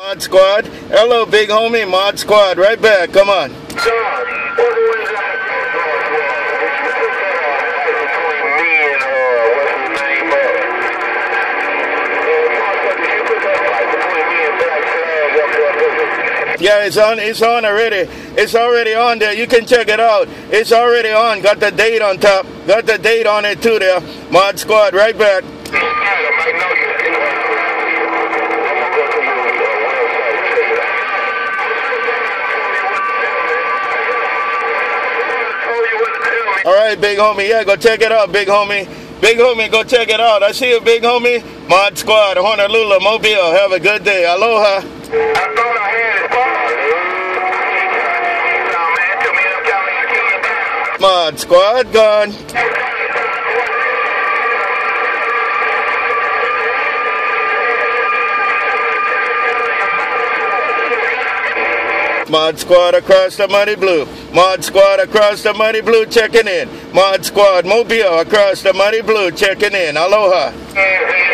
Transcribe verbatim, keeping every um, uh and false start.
Mod Squad. Hello, big homie. Mod Squad. Right back. Come on. Yeah, it's on. It's on already. It's already on there. You can check it out. It's already on. Got the date on top. Got the date on it too there. Mod Squad. Right back. All right, big homie. Yeah, go check it out, big homie. Big homie, go check it out. I see you, big homie. Mod Squad, Honolulu, Mobile. Have a good day. Aloha. I thought I had it. Mod Squad, gone. Mod Squad across the Muddy Blue. Mod Squad across the Muddy Blue checking in. Mod Squad Mobile across the Muddy Blue checking in. Aloha.